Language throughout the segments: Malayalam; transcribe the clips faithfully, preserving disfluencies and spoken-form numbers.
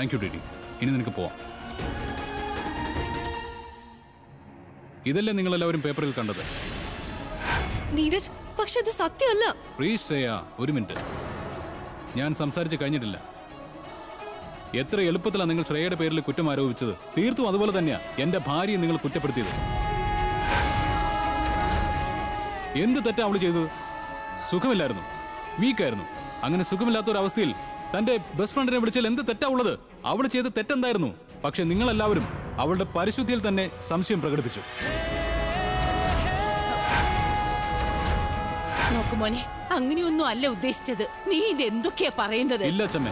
Thank you DD. ഇനി നിനക്ക് പോവാം. ഇതല്ലേ നിങ്ങളെല്ലാവരും പേപ്പറിൽ കണ്ടത്? നീരജ്, പക്ഷെ അത് സത്യമല്ല. പ്ലീസ് ശ്രേയ, ഒരു മിനിറ്റ്. ഞാൻ സംസാരിച്ച് കഴിഞ്ഞിട്ടില്ല. എത്ര എളുപ്പത്തിലാണ് നിങ്ങൾ ശ്രേയയുടെ പേരിൽ കുറ്റം ആരോപിച്ചത്. തീർത്തും അതുപോലെ തന്നെയാ എന്റെ ഭാര്യയെ നിങ്ങൾ കുറ്റപ്പെടുത്തിയത്. എന്ത് തെറ്റാ അവള് ചെയ്തത്? സുഖമില്ലായിരുന്നു, വീക്കായിരുന്നു. അങ്ങനെ സുഖമില്ലാത്ത ഒരു അവസ്ഥയിൽ തന്റെ ബെസ്റ്റ് ഫ്രണ്ടിനെ വിളിച്ചാൽ എന്ത് തെറ്റാ ഉള്ളത്? അവൾ ചെയ്ത തെറ്റെന്തായിരുന്നു? പക്ഷെ നിങ്ങളെല്ലാവരും അവളുടെ പരിശുദ്ധിയിൽ തന്നെ സംശയം പ്രകടിപ്പിച്ചു. നോക്കുമോനെ, അങ്ങനെയൊന്നും അല്ല ഉദ്ദേശിച്ചത്. നീ ഇത് എന്തൊക്കെയാ പറയുന്നത്? ഇല്ല അച്ഛമ്മ,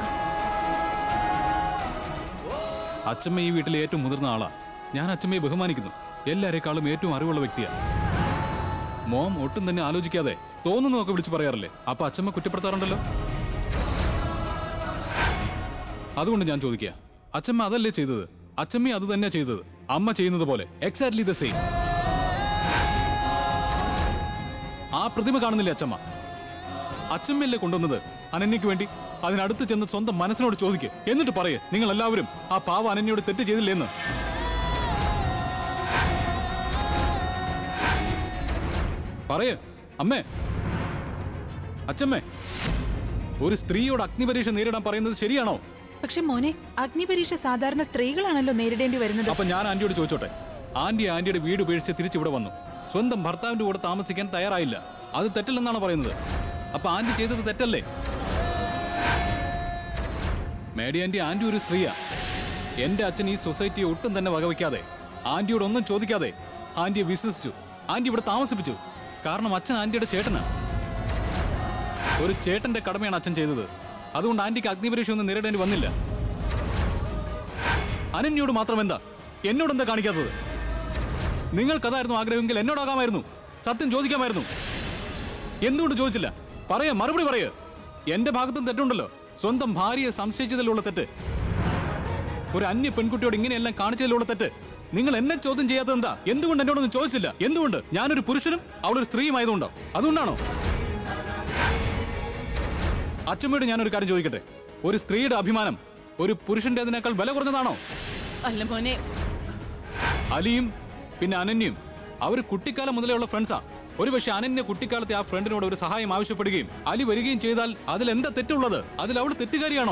അച്ഛമ്മ ഈ വീട്ടിലെ ഏറ്റവും മുതിർന്ന ആളാ. ഞാൻ അച്ഛമ്മയെ ബഹുമാനിക്കുന്നു. എല്ലാരെക്കാളും ഏറ്റവും അറിവുള്ള വ്യക്തിയാ. മോം ഒട്ടും തന്നെ ആലോചിക്കാതെ തോന്നുന്നതൊക്കെ വിളിച്ചു പറയാറില്ലേ? അപ്പൊ അച്ഛമ്മ കുറ്റപ്പെടുത്താറുണ്ടല്ലോ. അതുകൊണ്ട് ഞാൻ ചോദിക്കുക, അച്ഛമ്മ അതല്ലേ ചെയ്തത്? അച്ഛമ്മ അത് തന്നെ ചെയ്തത്, അമ്മ ചെയ്യുന്നത് പോലെ. Exactly the same. ആ പ്രതിമ കാണുന്നില്ലേ അച്ഛമ്മ? അച്ഛമ്മയല്ലേ കൊണ്ടുവന്നത് അനന്യക്ക് വേണ്ടി? അതിനടുത്ത് ചെന്ന് സ്വന്തം മനസ്സിനോട് ചോദിക്കുക. എന്നിട്ട് പറയേ, നിങ്ങൾ എല്ലാവരും ആ പാവ അനന്യയോട് തെറ്റ് ചെയ്തില്ലേന്ന്. പറയേ അമ്മേ, അച്ഛമ്മേ. ഒരു സ്ത്രീയോട് അഗ്നിപരീക്ഷ നേരിടാൻ പറയുന്നത് ശരിയാണോ? പക്ഷെ മോനെ, അഗ്നിപരീക്ഷ സാധാരണ സ്ത്രീകളാണല്ലോ നേരിടേണ്ടി വരുന്നത്. അപ്പൊ ഞാൻ ആന്റിയോട് ചോദിച്ചോട്ടെ. ആന്റി ആന്റിയുടെ വീട് ഉപേക്ഷിച്ച് തിരിച്ചിവിടെ വന്നു. സ്വന്തം ഭർത്താവിന്റെ കൂടെ താമസിക്കാൻ തയ്യാറായില്ല. അത് തെറ്റല്ലെന്നാണ് പറയുന്നത്. അപ്പൊ ആന്റി ചെയ്തത് തെറ്റല്ലേ? മേഡി ആന്റി, ആന്റി ഒരു സ്ത്രീയാ. എന്റെ അച്ഛൻ ഈ സൊസൈറ്റിയെ ഒട്ടും തന്നെ വകവയ്ക്കാതെ, ആന്റിയോട് ഒന്നും ചോദിക്കാതെ ആന്റിയെ വിശ്വസിച്ചു. ആന്റി ഇവിടെ താമസിപ്പിച്ചു. കാരണം അച്ഛൻ ആന്റിയുടെ ചേട്ടനാ. ഒരു ചേട്ടന്റെ കടമയാണ് അച്ഛൻ ചെയ്തത്. അതുകൊണ്ട് ആന്റിക്ക് അഗ്നിപരീക്ഷ ഒന്നും നേരിടേണ്ടി വന്നില്ല. അനന്യോട് മാത്രം എന്താ, എന്നോടെന്താ കാണിക്കാത്തത്? നിങ്ങൾക്കതായിരുന്നു ആഗ്രഹമെങ്കിൽ എന്നോടാകാമായിരുന്നു. സത്യം ചോദിക്കാമായിരുന്നു. എന്തുകൊണ്ട് ചോദിച്ചില്ല? പറയാ, മറുപടി പറയേ. എന്റെ ഭാഗത്തും തെറ്റുണ്ടല്ലോ. സ്വന്തം ഭാര്യയെ സംശയിച്ചതിലുള്ള തെറ്റ്, ഒരു അന്യ പെൺകുട്ടിയോട് ഇങ്ങനെയെല്ലാം കാണിച്ചതിലുള്ള തെറ്റ്. നിങ്ങൾ എന്നെ ചോദ്യം ചെയ്യാത്തത് എന്താ? എന്തുകൊണ്ട് എന്നോടൊന്നും ചോദിച്ചില്ല? എന്തുകൊണ്ട്? ഞാനൊരു പുരുഷനും അവളൊരു സ്ത്രീയുമായതുകൊണ്ടോ? അതുകൊണ്ടാണോ? അച്ഛമ്മയോട് ഞാനൊരു കാര്യം ചോദിക്കട്ടെ. ഒരു സ്ത്രീയുടെ അഭിമാനം ഒരു പുരുഷന്റെ അതിനേക്കാൾ വില കുറഞ്ഞതാണോ? അല്ല മോനെ. അലിയും പിന്നെ അനന്യയും അവർ കുട്ടിക്കാലം മുതലേ ഉള്ള ഫ്രണ്ട്സാ. ഒരുപക്ഷെ അനന്യ കുട്ടിക്കാലത്തെ ആ ഫ്രണ്ടിനോട് ഒരു സഹായം ആവശ്യപ്പെടുകയും അലി വരികയും ചെയ്താൽ അതിൽ എന്താ തെറ്റുള്ളത്? അതിൽ അവൾ തെറ്റുകാരിയാണോ?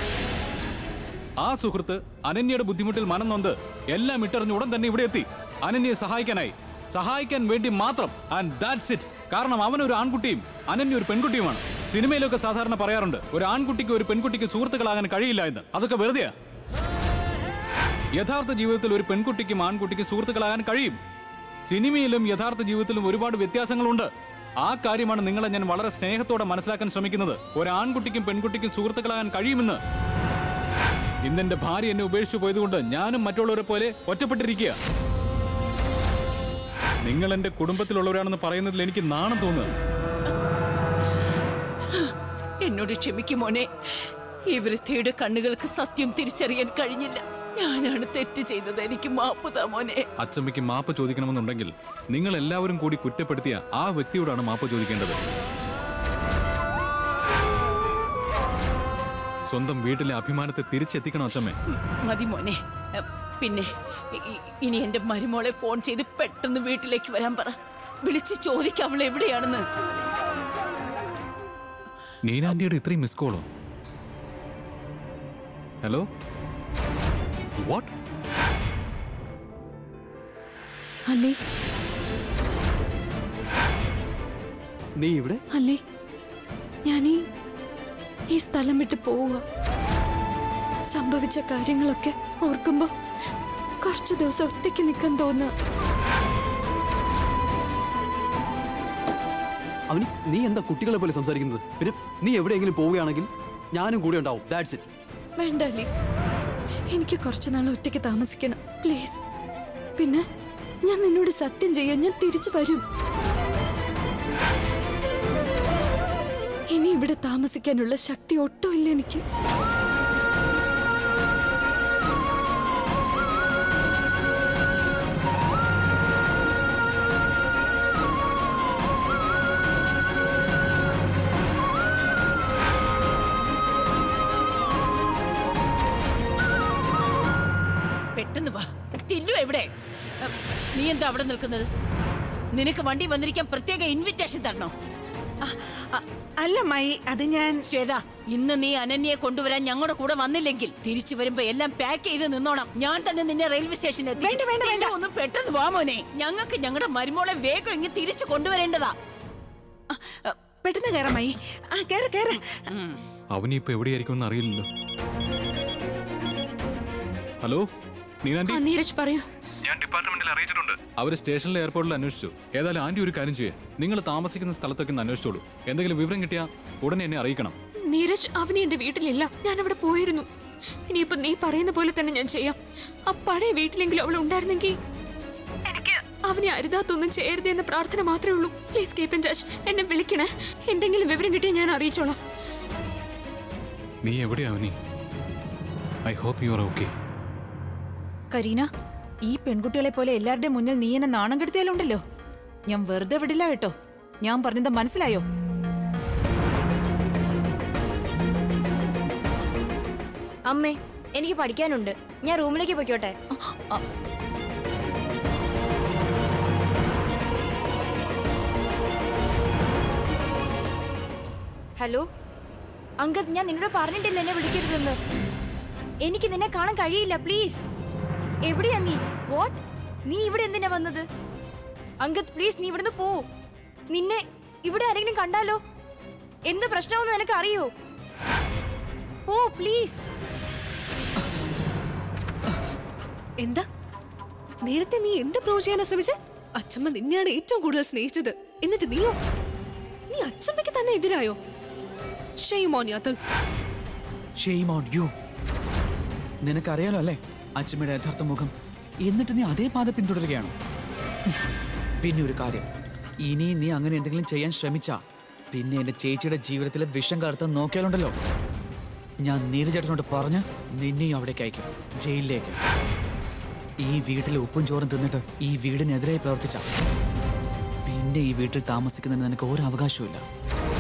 ആ സുഹൃത്ത് അനന്യയുടെ ബുദ്ധിമുട്ടിൽ മനം നൊന്ത് എല്ലാം ഇട്ടറിഞ്ഞ് ഉടൻ തന്നെ ഇവിടെ എത്തി അനന്യയെ സഹായിക്കാനായി. സഹായിക്കാൻ വേണ്ടി മാത്രം. And that's it. കാരണം അവനൊരു ആൺകുട്ടിയും അനന്യ ഒരു പെൺകുട്ടിയുമാണ്. സിനിമയിലൊക്കെ സാധാരണ പറയാറുണ്ട്, ഒരു ആൺകുട്ടിക്ക് ഒരു പെൺകുട്ടിക്ക് സുഹൃത്തുക്കളാകാൻ കഴിയില്ല എന്ന്. അതൊക്കെ വെറുതെയാ. യഥാർത്ഥ ജീവിതത്തിൽ ഒരു പെൺകുട്ടിക്കും ആൺകുട്ടിക്കും സുഹൃത്തുക്കളാകാൻ കഴിയും. സിനിമയിലും യഥാർത്ഥ ജീവിതത്തിലും ഒരുപാട് വ്യത്യാസങ്ങളുണ്ട്. ആ കാര്യമാണ് നിങ്ങളെ ഞാൻ വളരെ സ്നേഹത്തോടെ മനസ്സിലാക്കാൻ ശ്രമിക്കുന്നത്. ഒരു ആൺകുട്ടിക്കും പെൺകുട്ടിക്കും സുഹൃത്തുക്കളാകാൻ കഴിയുമെന്ന്. ഇന്നെന്റെ ഭാര്യ എന്നെ ഉപേക്ഷിച്ചു പോയതുകൊണ്ട് ഞാനും മറ്റുള്ളവരെ പോലെ ഒറ്റപ്പെട്ടിരിക്കുക. നിങ്ങൾ എന്റെ കുടുംബത്തിലുള്ളവരാണെന്ന് പറയുന്നതിൽ എനിക്ക് നാണം തോന്നുന്നു. എന്നോട് ക്ഷമിക്കും മോനെ. ഈ വൃദ്ധയുടെ കണ്ണുകൾക്ക് സത്യം തിരിച്ചറിയാൻ കഴിഞ്ഞില്ല. ഞാനാണ് തെറ്റ് ചെയ്തത്. എനിക്ക് മാപ്പ് താ മോനെ. അച്ചമ്മയ്ക്ക് മാപ്പ് ചോദിക്കണമെന്നുണ്ടെങ്കിൽ നിങ്ങൾ എല്ലാവരും കൂടി കുറ്റപ്പെടുത്തിയ ആ വ്യക്തിയോടാണ് മാപ്പ് ചോദിക്കേണ്ടത്. സ്വന്തം വീട്ടിലെ അഭിമാനത്തെ തിരിച്ചെത്തിക്കണം അച്ചമ്മേ. മതി മോനെ. പിന്നെ ഇനി എന്റെ മരുമോളെ ഫോൺ ചെയ്ത് പെട്ടെന്ന് വീട്ടിലേക്ക് വരാൻ പറ. വിളിച്ച് ചോദിക്ക അവൾ എവിടെയാണെന്ന്. നീനാന്റിയുടെ ഇത്രയും മിസ് കോളോ? Hello, what? അലി, നീ ഇവിടെ? അലി, ഞാനീ ഈ സ്ഥലം വിട്ട് പോവുക. സംഭവിച്ച കാര്യങ്ങളൊക്കെ ഓർക്കുമ്പോ കുറച്ചു ദിവസം ഒറ്റയ്ക്ക് നിൽക്കാൻ തോന്നുക. അവനി, നീ എന്താ കുട്ടികളെ പോലെ സംസാരിക്കുന്നത്? പിന്നെ നീ എവിടെയെങ്കിലും പോവുകയാണെങ്കിൽ ഞാനും കൂടെ ഉണ്ടാവും. That's it. വേണ്ട അലി, എനിക്ക് കുറച്ചു നാൾ ഒറ്റയ്ക്ക് താമസിക്കണം പ്ലീസ്. പിന്നെ ഞാൻ നിന്നോട് സത്യം ചെയ്യാൻ ഞാൻ തിരിച്ചു വരും. ഇനി ഇവിടെ താമസിക്കാനുള്ള ശക്തി ഒട്ടും ഇല്ല എനിക്ക്. നീ എന്താ അവിടെ നിൽക്കുന്നത്? നിനക്ക് വണ്ടി വന്നിരിക്കാൻ പ്രത്യേക ഇൻവിറ്റേഷൻ തരണോ? അല്ല മായി, അത് ഞാൻ ശ്വേത, ഇന്ന് നീ അനന്യയെ കൊണ്ടുവരാൻ ഞങ്ങളുടെ കൂടെ വന്നില്ലെങ്കിൽ തിരിച്ചു വരുമ്പോ എല്ലാം പാക്ക് ചെയ്ത് നിന്നോണം. ഞാൻ തന്നെ നിന്നെ റെയിൽവേ സ്റ്റേഷനിൽ എത്തിക്കും. വേണ്ട, വേണ്ട, വേണ്ട. ഒന്ന് പെട്ടെന്ന് വാ മോനെ. ഞങ്ങൾക്ക് ഞങ്ങളുടെ മരുമോളെ വേഗം ഇങ്ങ് തിരിച്ചു കൊണ്ടുവരേണ്ടതാ. പെട്ടെന്ന് കയറാം മായി. ആ കേറ കേറ. അവനിപ്പോ എവിടെയായിരിക്കും അറിയില്ലല്ലോ. ഹലോ നീനാന്റി, നീരജ് പറയൂ. ഞാൻ ഡിപ്പാർട്ട്മെന്റിൽ അറിയിച്ചിട്ടുണ്ട്. അവര് സ്റ്റേഷനിലെ എയർപോർട്ടിൽ അന്വേഷിച്ചു. ഏതായാലും ആന്റി ഒരു കാര്യം ചെയ്യേ, നിങ്ങൾ താമസിക്കുന്ന സ്ഥലത്തൊക്കെ ഒന്ന് അന്വേഷിച്ചോളൂ. എന്തെങ്കിലും വിവരം കിട്ടിയാ ഉടനെ എന്നെ അറിയിക്കണം. നീരജ്, അവനി എന്റെ വീട്ടിലില്ല. ഞാൻ അവിടെ പോയിരുന്നു. ഇനിയിപ്പോ നീ പറയുന്ന പോലെ തന്നെ ഞാൻ ചെയ്യാം. ആ പഴയ വീട്ടിലെങ്കിലും അവൾ ഉണ്ടായിരുന്നെങ്കിൽ എനിക്ക് അവനെ അരുതാത്തൊന്നും ചെയ്യരുത് എന്ന പ്രാർത്ഥന മാത്രമേ ഉള്ളൂ. Please keep in touch. എന്നെ വിളിക്കണേ. എന്തെങ്കിലും വിവരം കിട്ടിയാൽ ഞാൻ അറിയിച്ചോളാം. നീ എവിടെയാ Avani? I hope you are okay. Kareena, ഈ പെൺകുട്ടികളെ പോലെ എല്ലാവരുടെ മുന്നിൽ നീ എന്നെ നാണം കെടുത്തിയാലുണ്ടല്ലോ, ഞാൻ വെറുതെ വിടില്ല കേട്ടോ. ഞാൻ പറഞ്ഞത് മനസ്സിലായോ? അമ്മേ, എനിക്ക് പഠിക്കാനുണ്ട്. ഞാൻ റൂമിലേക്ക് പൊയ്ക്കോട്ടെ? ഹലോ അങ്കദ്, ഞാൻ നിന്നോട് പറഞ്ഞിട്ടില്ല എന്നെ വിളിക്കരുതെന്ന്. എനിക്ക് നിന്നെ കാണാൻ കഴിയില്ല. പ്ലീസ്. എവിടെയാ നീ? വാട്ട്? നീ ഇവിടെ എന്തിനാ വന്നത്? അങ്കദ് പ്ലീസ്, നീ ഇവിടുന്ന് പോ. നിന്നെ ഇവിടെ ആരെങ്കിലും കണ്ടാലോ? എന്ത് പ്രശ്നമെന്ന് നിനക്ക് അറിയോ? പോ പ്ലീസ്. എന്താ നേരത്തെ നീ എന്ത് പ്രൂവ് ചെയ്യാനാ ശ്രമിച്ചേ? അച്ഛമ്മ നിന്നെയാണ് ഏറ്റവും കൂടുതൽ സ്നേഹിച്ചത്. എന്നിട്ട് നീയോ? നീ അച്ഛമ്മയ്ക്ക് തന്നെ എതിരായോ? Shame on you. Shame on you. നിനക്കറിയാലോ അല്ലേ അച്ഛമ്മയുടെ യഥാർത്ഥ മുഖം. എന്നിട്ട് നീ അതേ പാത പിന്തുടരുകയാണോ? പിന്നെ ഒരു കാര്യം, ഇനി നീ അങ്ങനെ എന്തെങ്കിലും ചെയ്യാൻ ശ്രമിച്ചാ പിന്നെ എന്റെ ചേച്ചിയുടെ ജീവിതത്തിലെ വിഷം കലർത്താൻ നോക്കിയാലുണ്ടല്ലോ, ഞാൻ നീരജേട്ടനോട് പറഞ്ഞ് നിന്നെയും അവിടേക്ക് അയക്കും, ജയിലിലേക്ക്. ഈ വീട്ടിൽ ഉപ്പും ചോറും തിന്നിട്ട് ഈ വീടിനെതിരായി പ്രവർത്തിച്ച പിന്നെ ഈ വീട്ടിൽ താമസിക്കുന്നതിന് നിനക്ക് ഒരു അവകാശവും ഇല്ല.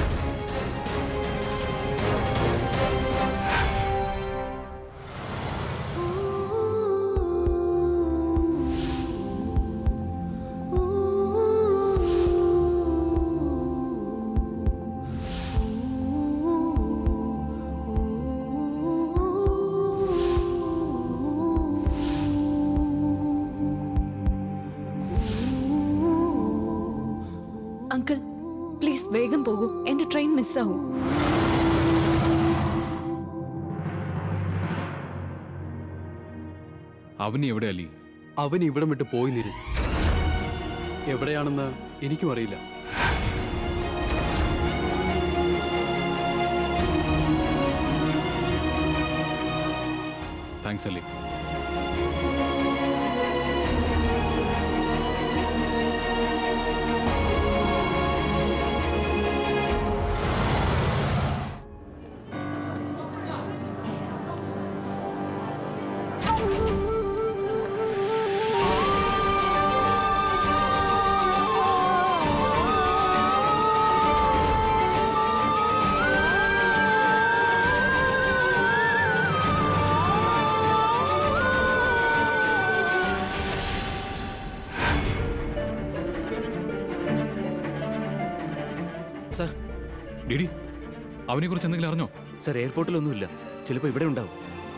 അങ്കിൾ പ്ലീസ് വേഗം പോകൂ. എന്റെ ട്രെയിൻ മിസ്സാവും. അവനി എവിടെ അലി? അവൻ ഇവിടം വിട്ട് പോയി നീരജ്. എവിടെയാണെന്ന് എനിക്കും അറിയില്ല. താങ്ക്സ് അലി. സർ, ഡിഡി, അവനെ കുറിച്ച് എന്തെങ്കിലും അറിഞ്ഞോ? സർ എയർപോർട്ടിലൊന്നുമില്ല. ചിലപ്പോൾ ഇവിടെ ഉണ്ടാവും.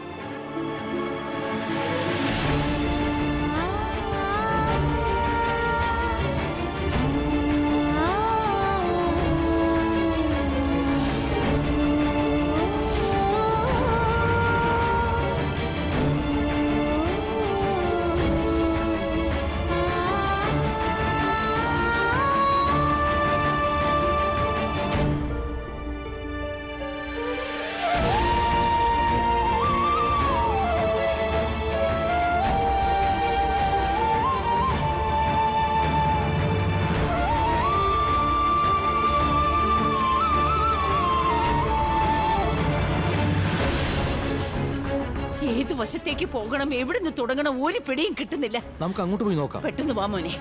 ഏത് വശത്തേക്ക് പോകണം, എവിടുന്ന് തുടങ്ങണം, ഒരു പിടിയും കിട്ടുന്നില്ല. നമുക്ക് അങ്ങോട്ട് പോയി നോക്കാം. പെട്ടെന്ന് വാ മോനെ.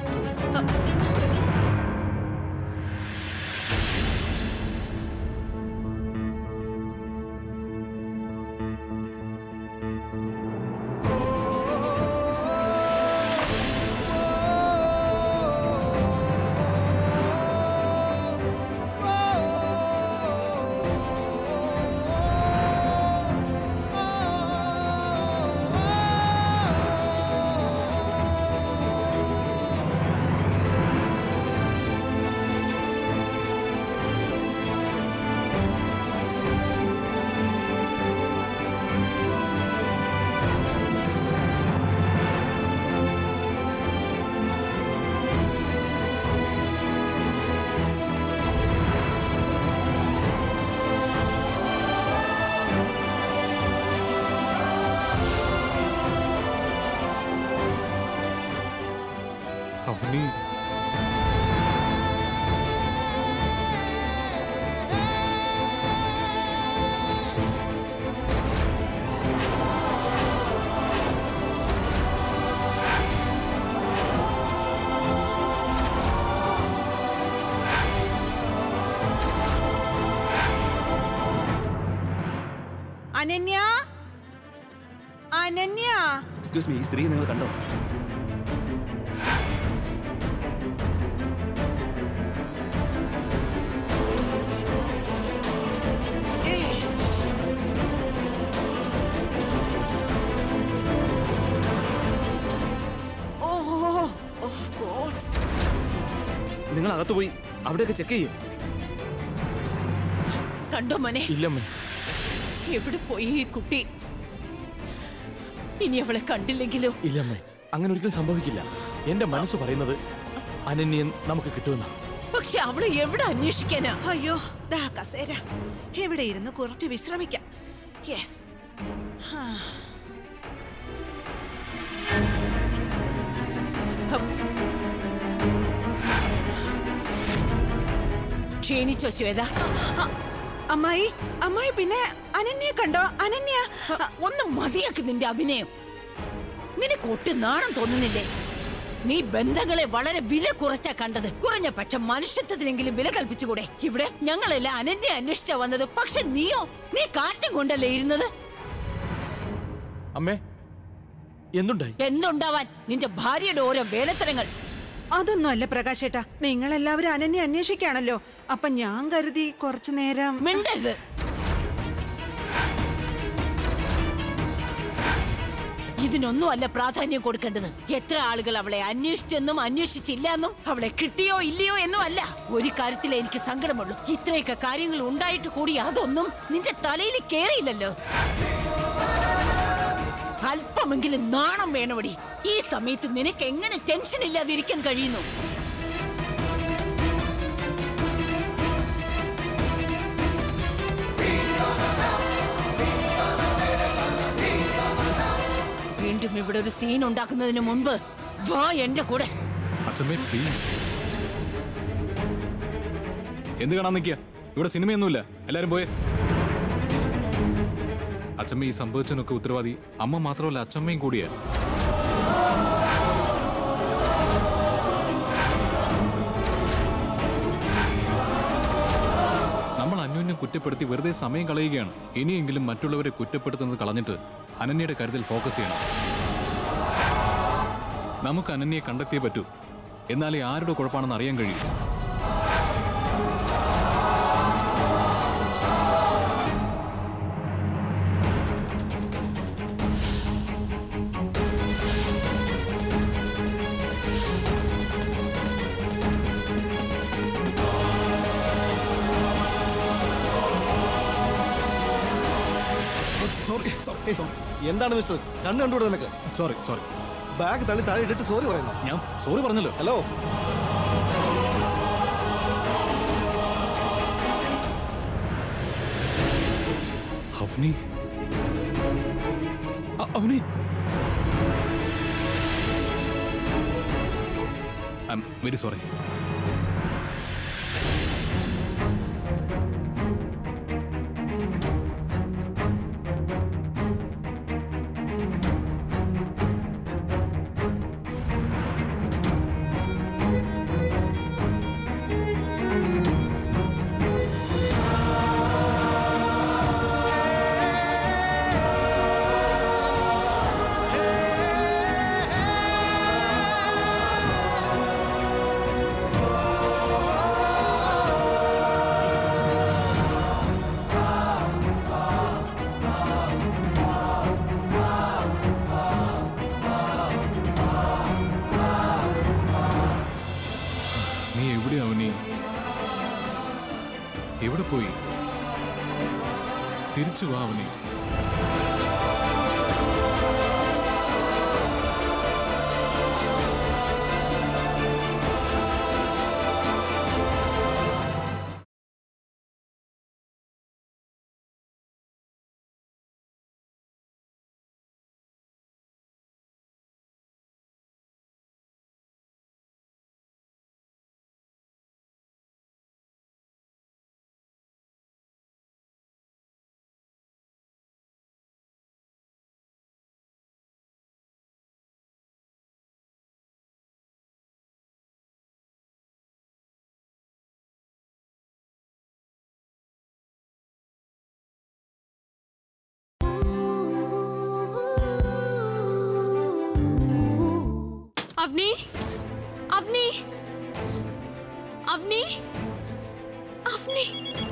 അനന്യ, അനന്യ. എക്സ്ക്യൂസ് മീ, ഈ സ്ത്രീ നിങ്ങൾ കണ്ടോ? നിങ്ങൾ അകത്ത് പോയി അവിടെയൊക്കെ ചെക്ക് ചെയ്യൂ. കണ്ടോ മോനെ? ഇല്ലമ്മേ. എവിടെ പോയി ഈ കുട്ടി? ഇനി അവളെ കണ്ടില്ലെങ്കിലോ? ഇല്ലമ്മേ, അങ്ങനെ ഒരിക്കലും സംഭവിക്കില്ല. എന്റെ മനസ്സ് പറയുന്നത് അനന്യൻ നമുക്ക് കിട്ടുമെന്നാ. പക്ഷെ അവള് എവിടെ അന്വേഷിക്കാനാ? അയ്യോ, ദാ കസേര. എവിടെ ഇരുന്ന് കുറച്ച് വിശ്രമിക്കാം. യെസ്. ക്ഷീണിച്ചോ ശ്വേത? അമ്മായി, അമ്മായി പിന്നെ അനന്യെ കണ്ടോ? അനന്യ ഒന്ന് മതിയാക്കി നിന്റെ അഭിനയം. നിനക്ക് ഒട്ടും നാണം തോന്നുന്നില്ലേ? നീ ബന്ധങ്ങളെ വളരെ വില കുറച്ചാ കണ്ടത്. കുറഞ്ഞ പക്ഷം മനുഷ്യത്വത്തിനെങ്കിലും വില കൽപ്പിച്ചുകൂടെ? ഇവിടെ ഞങ്ങളെല്ലാം അനന്യെ അന്വേഷിച്ചാ വന്നത്. പക്ഷെ നീയോ, നീ കാറ്റം കൊണ്ടല്ലേ ഇരുന്നത്? അമ്മേ, എന്തുണ്ടായി? എന്തുണ്ടാവാൻ? നിന്റെ ഭാര്യയുടെ ഓരോ വേലത്തരങ്ങൾ. അതൊന്നും അല്ല പ്രകാശേട്ടാ, നിങ്ങളെല്ലാവരും അനന്യെ അന്വേഷിക്കാണല്ലോ. അപ്പൊ ഞാൻ കരുതി കുറച്ചു നേരം. മിണ്ടരുത്. ഇതിനൊന്നും അല്ല പ്രാധാന്യം കൊടുക്കേണ്ടത്. എത്ര ആളുകൾ അവളെ അന്വേഷിച്ചെന്നും അന്വേഷിച്ചില്ല എന്നും അവളെ കിട്ടിയോ ഇല്ലയോ എന്നും അല്ല. ഒരു കാര്യത്തിൽ എനിക്ക് സങ്കടമുള്ളൂ. ഇത്രയൊക്കെ കാര്യങ്ങൾ ഉണ്ടായിട്ട് കൂടി അതൊന്നും നിന്റെ തലയിൽ കേറിയില്ലല്ലോ. അല്പമെങ്കിലും നാണം വേണമടി. ഈ സമയത്ത് നിനക്ക് എങ്ങനെ ടെൻഷൻ ഇല്ലാതിരിക്കാൻ കഴിയുന്നു? വീണ്ടും ഇവിടെ ഒരു സീൻ ഉണ്ടാക്കുന്നതിന് മുൻപ് വാ എന്റെ കൂടെ. അച്ഛമ്മേ പ്ലീസ്. എന്ത് കാണാൻ നിൽക്കുക? ഇവിടെ സിനിമയൊന്നുമില്ല. എല്ലാരും പോയേ. അച്ഛമ്മ ഈ സംഭവിച്ചതിനൊക്കെ ഉത്തരവാദി അമ്മ മാത്രമല്ല, അച്ഛമ്മയും കൂടിയാ. നമ്മൾ അന്യോന്യം കുറ്റപ്പെടുത്തി വെറുതെ സമയം കളയുകയാണ്. ഇനിയെങ്കിലും മറ്റുള്ളവരെ കുറ്റപ്പെടുത്തുന്നത് കളഞ്ഞിട്ട് അനന്യയുടെ കാര്യത്തിൽ ഫോക്കസ് ചെയ്യണം. നമുക്ക് അനന്യയെ കണ്ടെത്തിയേ പറ്റൂ. എന്നാലേ ആരുടെ കുഴപ്പമാണെന്ന് അറിയാൻ കഴിയും. Sorry sorry sorry. എന്താണ് മിസ്റ്റർ, കണ്ണ് കണ്ടുകൂടെ നിനക്ക്? Sorry sorry. ബാഗ് തള്ളി താഴെ ഇട്ടിട്ട് സോറി പറയുന്നു. ഞാൻ സോറി പറഞ്ഞല്ലോ. Hello, Avani Avani I am very sorry. നീ എവിടെയാ അവനി? എവിടെ പോയി? തിരിച്ചു വാ അവനി. അവനി അവനി അവനി അവനി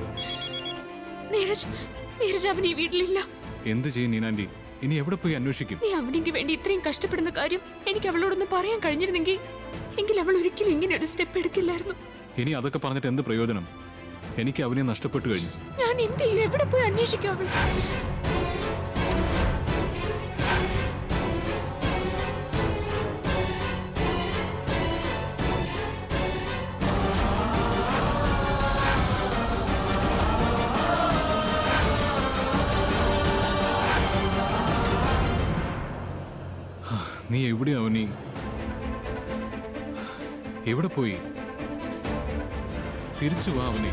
നീരജ് നീരജ് അവനി വീട്ടിലില്ല. എന്ത് ചെയ്യും നീനാൻറ്റി? ഇനി എവിടെ പോയി അന്വേഷിക്കും? നീ അവനിക്ക് വേണ്ടി ഇത്രയും കഷ്ടപ്പെടുന്ന കാര്യം എനിക്ക് അവളോടൊന്ന് പറയാൻ കഴിഞ്ഞിരുന്നെങ്കിൽ എങ്കിൽ അവൾ ഒരിക്കലും ഇങ്ങനെ ഒരു സ്റ്റെപ്പ് എടുക്കില്ലായിരുന്നു. ഇനി അതൊക്കെ പറഞ്ഞിട്ട് എന്ത് പ്രയോജനം? എനിക്ക് അവനെ നഷ്ടപ്പെട്ടു കഴിഞ്ഞു. ഞാൻ എന്ത് ചെയ്യും? എവിടെ പോയി അന്വേഷിക്കും അവൾ? നീ എവിടെയാ അവനി? എവിടെ പോയി? തിരിച്ചു വാ അവനെ.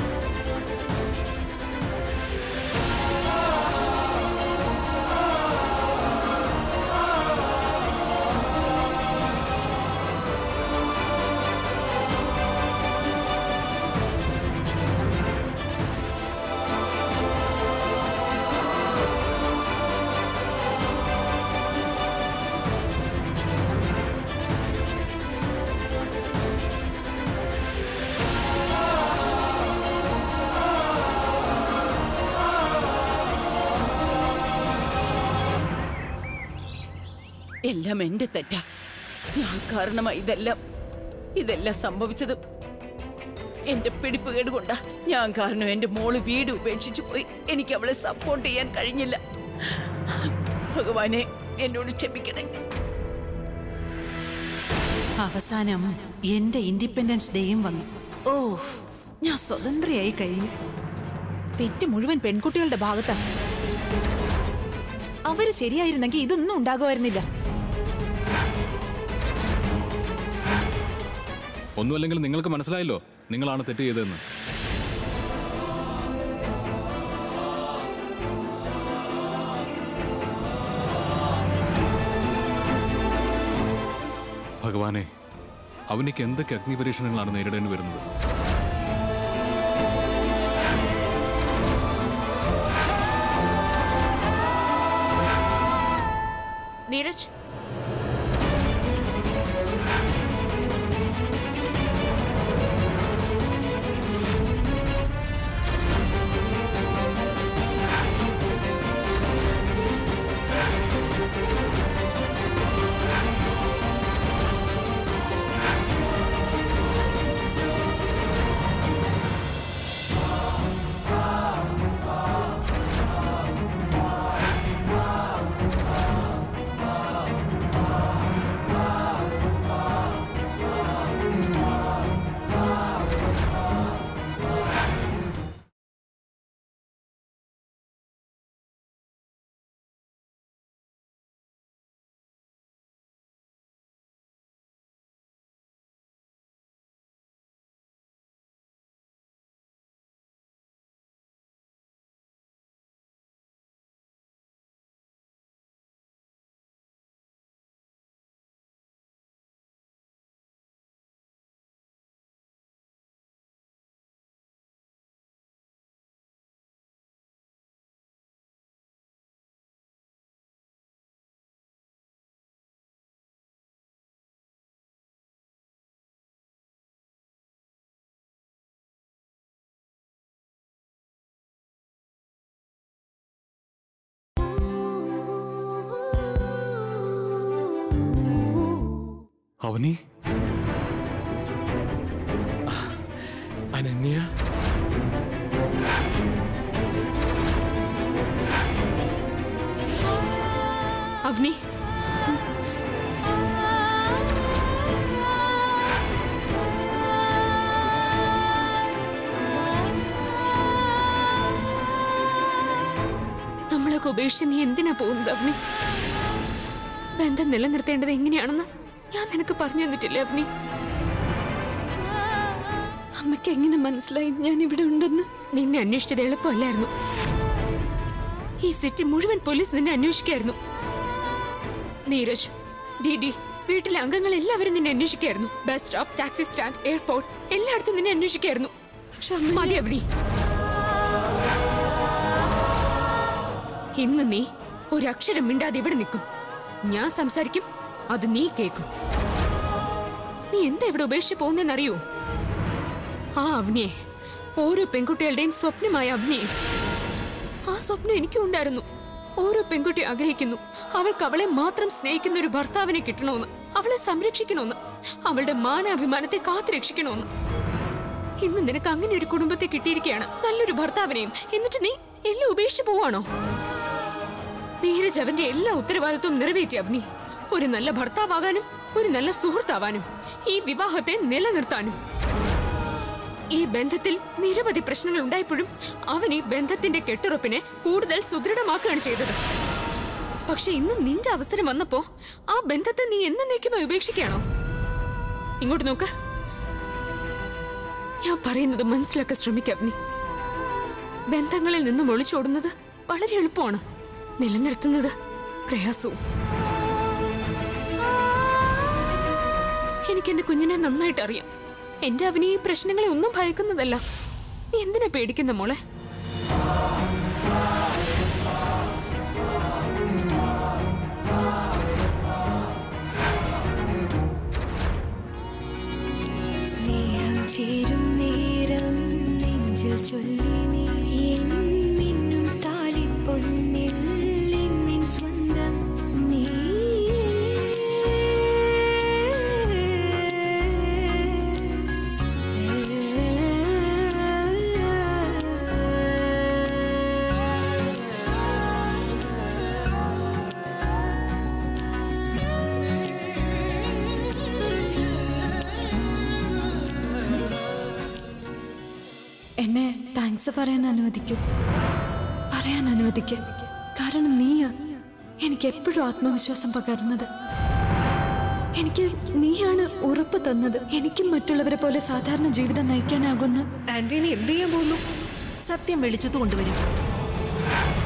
എല്ലാം എന്റെ തെറ്റാ. ഞാൻ കാരണമായി ഇതെല്ലാം ഇതെല്ലാം സംഭവിച്ചത് എന്റെ പിടിപ്പുകേട് കൊണ്ടാ. ഞാൻ കാരണം എന്റെ മോള് വീട് ഉപേക്ഷിച്ചു പോയി. എനിക്ക് അവളെ സപ്പോർട്ട് ചെയ്യാൻ കഴിഞ്ഞില്ല. ഭഗവാനെ, എന്നോട് ക്ഷമിക്കണേ. അവസാനം എന്റെ ഇൻഡിപെൻഡൻസ് ഡേയും വന്നു. ഓ, ഞാൻ സ്വതന്ത്രയായി കഴിഞ്ഞു. തെറ്റ് മുഴുവൻ പെൺകുട്ടികളുടെ ഭാഗത്താ. അവര് ശരിയായിരുന്നെങ്കിൽ ഇതൊന്നും ഉണ്ടാകുമായിരുന്നില്ല. ഒന്നുമല്ലെങ്കിൽ നിങ്ങൾക്ക് മനസ്സിലായല്ലോ നിങ്ങളാണ് തെറ്റ് ചെയ്തതെന്ന്. ഭഗവാനെ, അവനിക്ക് എന്തൊക്കെ അഗ്നിപരീക്ഷണങ്ങളാണ് നേരിടേണ്ടി വരുന്നത്? നീരജ്, അവനി, അനന്യ, അവനി, നമ്മളൊക്കെ ഉപേക്ഷിച്ച് നീ എന്തിനാ പോകുന്നത് അവനി? ബന്ധം നിലനിർത്തേണ്ടത് എങ്ങനെയാണെന്ന് ഞാൻ നിനക്ക് പറഞ്ഞു തന്നിട്ടില്ലേ അവനി? അമ്മയ്ക്ക് എങ്ങനെ മനസ്സിലായി ഞാൻ ഇവിടെ ഉണ്ടെന്ന്? നിന്നെ അന്വേഷിച്ചത് എളുപ്പമല്ലായിരുന്നു. ഈ സിറ്റി മുഴുവൻ പോലീസ് നിന്നെ അന്വേഷിക്കായിരുന്നു. നീരജ്, ഡി ഡി, വീട്ടിലെ അംഗങ്ങൾ എല്ലാവരും നിന്നെ അന്വേഷിക്കായിരുന്നു. Bus stop, taxi stand, airport, എല്ലായിടത്തും നിന്നെ അന്വേഷിക്കായിരുന്നു. പക്ഷെ മതി അവനി, ഇന്ന് നീ ഒരക്ഷരം മിണ്ടാതെ ഇവിടെ നിൽക്കും. ഞാൻ സംസാരിക്കും, അത് നീ കേൾക്കും. നീ എന്താ ഇവിടെ ഉപേക്ഷിച്ച് പോകുന്നറിയോ? ആ അവനിയെ, ഓരോ പെൺകുട്ടികളുടെയും സ്വപ്നമായ അവനിയെ. ആ സ്വപ്നം എനിക്കും ഉണ്ടായിരുന്നു. ഓരോ പെൺകുട്ടി ആഗ്രഹിക്കുന്നു അവൾക്ക് അവളെ മാത്രം സ്നേഹിക്കുന്ന ഒരു ഭർത്താവിനെ കിട്ടണമെന്ന്, അവളെ സംരക്ഷിക്കണമെന്ന്, അവളുടെ മാനാഭിമാനത്തെ കാത്തു രക്ഷിക്കണമെന്ന്. ഇന്ന് നിനക്ക് അങ്ങനെ ഒരു കുടുംബത്തെ കിട്ടിയിരിക്കുകയാണ്, നല്ലൊരു ഭർത്താവിനെയും. എന്നിട്ട് നീ എല്ലാം ഉപേക്ഷിച്ചു പോവാണോ? നീരജ് അവന്റെ എല്ലാ ഉത്തരവാദിത്വവും നിറവേറ്റി അവനി. ഒരു നല്ല ഭർത്താവാകാനും ഒരു നല്ല സുഹൃത്താവാനും ഈ വിവാഹത്തെ നിലനിർത്താനും. ഈ ബന്ധത്തിൽ നിരവധി പ്രശ്നങ്ങൾ ഉണ്ടായപ്പോഴും അവൻ ഈ ബന്ധത്തിന്റെ കെട്ടുറപ്പിനെ കൂടുതൽ സുദൃഢമാക്കുകയാണ് ചെയ്തത്. പക്ഷെ ഇന്ന് നിന്റെ അവസരം വന്നപ്പോ ആ ബന്ധത്തെ നീ എന്നേക്കുമായി ഉപേക്ഷിക്കുകയാണോ? ഇങ്ങോട്ട് നോക്ക്, ഞാൻ പറയുന്നത് മനസ്സിലാക്കാൻ ശ്രമിക്കവനി. ബന്ധങ്ങളിൽ നിന്നും ഒളിച്ചോടുന്നത് വളരെ എളുപ്പമാണ്, നിലനിർത്തുന്നത് പ്രയാസവും. എനിക്ക് എന്റെ കുഞ്ഞിനെ നന്നായിട്ട് അറിയാം. എന്റെ അവന് ഈ പ്രശ്നങ്ങളെ ഒന്നും ഭയക്കുന്നതല്ല. നീ എന്തിനാ പേടിക്കുന്ന മോളെ? സ്നേഹം ചേരും നേരം നെഞ്ചിൽ ചൊല്ലി നീ മിന്നും താലിപ്പൊന്നിൽ നിന്നിൻ സ്വന്തം നീ. എന്നെ താങ്ക്സ് പറയാൻ അനുവദിക്കും, പറയാൻ അനുവദിക്കും. കാരണം നീയാ എനിക്ക് എപ്പോഴും ആത്മവിശ്വാസം പകർന്നത്. എനിക്ക് നീയാണ് ഉറപ്പ് തന്നത് എനിക്കും മറ്റുള്ളവരെ പോലെ സാധാരണ ജീവിതം നയിക്കാനാകുന്ന. ആന്റണി എന്ത് ചെയ്യാൻ പോകുന്നു? സത്യം വെളിച്ചത്ത് കൊണ്ടുവരും.